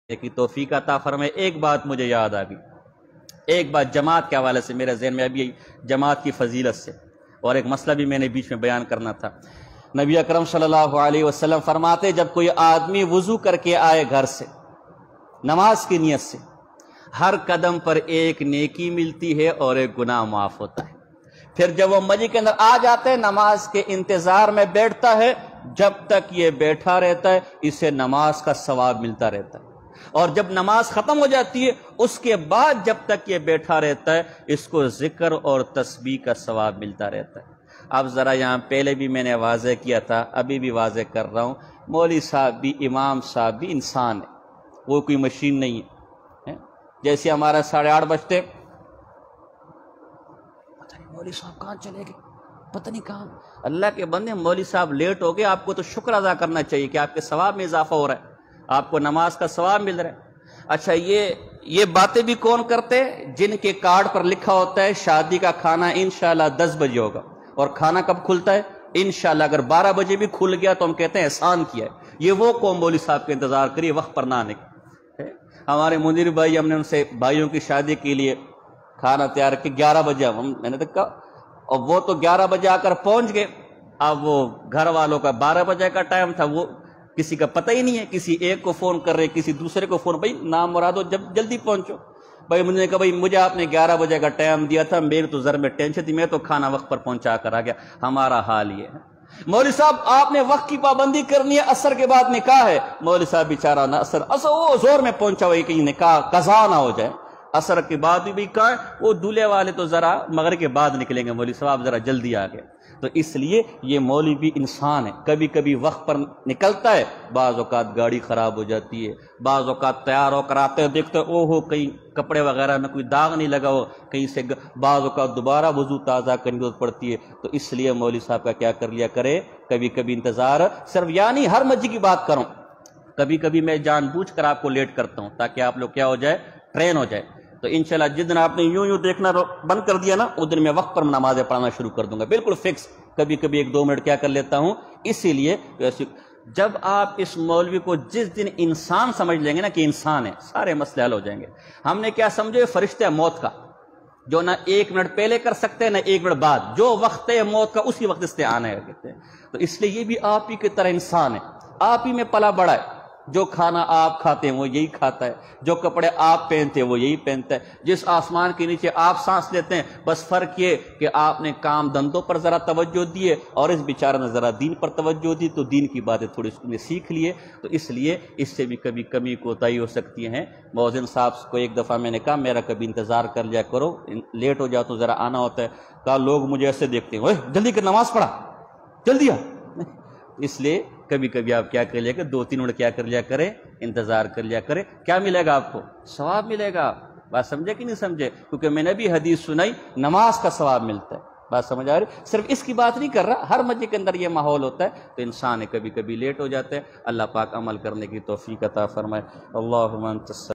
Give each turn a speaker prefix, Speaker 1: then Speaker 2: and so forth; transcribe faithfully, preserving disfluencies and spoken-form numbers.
Speaker 1: کی توفیق عطا فرمائے۔ ایک بات مجھے یاد آ گئی، ایک بات جماعت کے حوالے سے میرے ذہن میں ابھی جماعت کی فضیلت سے، اور ایک مسئلہ بھی میں نے بیچ میں بیان کرنا تھا۔ نبی اکرم صلی اللہ علیہ وسلم فرماتے جب کوئی آدمی وضو کر کے آئے گھر سے نماز کی نیت سے، ہر قدم پر ایک نیکی ملتی ہے اور ایک گناہ معاف ہوتا ہے۔ پھر جب وہ مسجد کے اندر آ جاتے ہیں نماز کے انتظار میں بیٹھتا ہے، جب تک یہ بیٹھا رہتا ہے اسے نماز کا ثواب ملتا رہتا ہے، اور جب نماز ختم ہو جاتی ہے اس کے بعد جب تک یہ بیٹھا رہتا ہے اس کو ذکر اور تسبیح کا ثواب ملتا رہتا ہے۔ اب ذرا یہاں پہلے بھی میں نے واضح کیا تھا، ابھی بھی واضح کر رہا ہوں، مولوی صاحب بھی، امام صاحب بھی انسان ہے، وہ کوئی مشین نہیں ہے۔ جیسے ہمارا ساڑھے آٹھ بجتے پتہ نہیں مولوی صاحب کہاں چلے گئے، پتہ نہیں کہاں۔ اللہ کے بندے، مولوی صاحب لیٹ ہو گئے، آپ کو تو شکر ادا کرنا چاہیے کہ آپ کے ثواب میں اضافہ ہو رہا ہے، آپ کو نماز کا ثواب مل رہا ہے۔ اچھا، یہ یہ باتیں بھی کون کرتے ہیں؟ جن کے کارڈ پر لکھا ہوتا ہے شادی کا کھانا انشاءاللہ دس بجے ہوگا، اور کھانا کب کھلتا ہے؟ انشاءاللہ اگر بارہ بجے بھی کھل گیا تو ہم کہتے ہیں احسان کیا ہے۔ یہ وہ قوم مولوی صاحب کے انتظار کریے وقت پر نہ آنے کی۔ ہمارے مدیر بھائی، ہم نے ان سے بھائیوں کی شادی کے لیے کھانا تیار کیا، گیارہ بجے ہم میں نے کہا، اور وہ تو گیارہ بجے آ کر پہنچ گئے۔ اب وہ گھر والوں کا بارہ بجے کا ٹائم تھا، وہ کسی کا پتہ ہی نہیں ہے، کسی ایک کو فون کر رہے، کسی دوسرے کو فون، بھائی نام مرادو جب جلدی پہنچو۔ بھائی مجھے نے کہا بھائی مجھے آپ نے گیارہ بجے کا ٹائم دیا تھا، میرے تو ذر میں ٹینشن تھی، میں تو کھانا وقت پر پہنچا کر آ گیا۔ ہمارا حال یہ ہے، مولوی صاحب آپ نے وقت کی پابندی کرنی ہے، عصر کے بعد نکاح ہے، مولوی صاحب بیچارہ نہ عصر عصر وہ زور میں پہنچا ہوئی کہیں نکاح قضا نہ ہو جائے، عصر کے بعد بھی بھی کہاں ہے، وہ دولہے والے تو ذرا مغرب کے بعد نکلیں گے، مولوی صاحب ذرا جلدی آ گئے۔ تو اس لیے یہ مولوی بھی انسان ہے، کبھی کبھی وقت پر نکلتا ہے، بعض اوقات گاڑی خراب ہو جاتی ہے، بعض اوقات تیار ہو کر آتے ہیں دیکھتے ہیں او ہو کہیں کپڑے وغیرہ میں کوئی داغ نہیں لگا ہو، کہیں سے بعض اوقات دوبارہ وضو تازہ کرنے کی ضرورت پڑتی ہے۔ تو اس لیے مولوی صاحب کا کیا کر لیا کرے، کبھی کبھی انتظار، صرف یعنی ہر مسجد کی بات کروں، کبھی کبھی میں جان بوجھ کر آپ کو لیٹ کرتا ہوں تاکہ آپ لوگ کیا ہو جائے، ٹرین ہو جائے۔ تو انشاءاللہ جس دن آپ نے یوں یوں دیکھنا بند کر دیا نا، اس دن میں وقت پر نمازیں پڑھنا شروع کر دوں گا، بالکل فکس۔ کبھی کبھی ایک دو منٹ کیا کر لیتا ہوں، اسی لیے جب آپ اس مولوی کو جس دن انسان سمجھ لیں گے نا کہ انسان ہے، سارے مسئلے حل ہو جائیں گے۔ ہم نے کیا سمجھے، فرشتہ موت کا، جو نہ ایک منٹ پہلے کر سکتے ہیں نہ ایک منٹ بعد، جو وقت ہے موت کا اسی وقت اس سے آنا ہے کہتے ہیں۔ تو اس لیے یہ بھی آپ ہی کی طرح انسان ہے، آپ ہی میں پلا بڑا ہے، جو کھانا آپ کھاتے ہیں وہ یہی کھاتا ہے، جو کپڑے آپ پہنتے ہیں وہ یہی پہنتا ہے، جس آسمان کے نیچے آپ سانس لیتے ہیں، بس فرق یہ کہ آپ نے کام دھندوں پر ذرا توجہ دی ہے اور اس بیچارے نے ذرا دین پر توجہ دی، تو دین کی باتیں تھوڑی اس نے سیکھ لیے۔ تو اس لیے اس سے بھی کبھی کمی کوتاہی ہو سکتی ہیں۔ مؤذن صاحب کو ایک دفعہ میں نے کہا میرا کبھی انتظار کر لیا کرو، لیٹ ہو جاؤ تو ذرا آنا ہوتا ہے۔ کہا لوگ مجھے ایسے دیکھتے ہیں، اوے جلدی کر نماز پڑھا، جلدی آ۔ اس لیے کبھی کبھی آپ کیا کر لیا کہ دو تین منٹ کیا کر لیا کرے، انتظار کر لیا کرے۔ کیا ملے گا آپ کو؟ ثواب ملے گا۔ بات سمجھے کہ نہیں سمجھے؟ کیونکہ میں نے بھی حدیث سنائی، نماز کا ثواب ملتا ہے۔ بات سمجھ آ رہی؟ صرف اس کی بات نہیں کر رہا، ہر مسجد کے اندر یہ ماحول ہوتا ہے، تو انسان کبھی کبھی لیٹ ہو جاتا ہے۔ اللہ پاک عمل کرنے کی توفیق عطا فرمائے۔ اللہم انت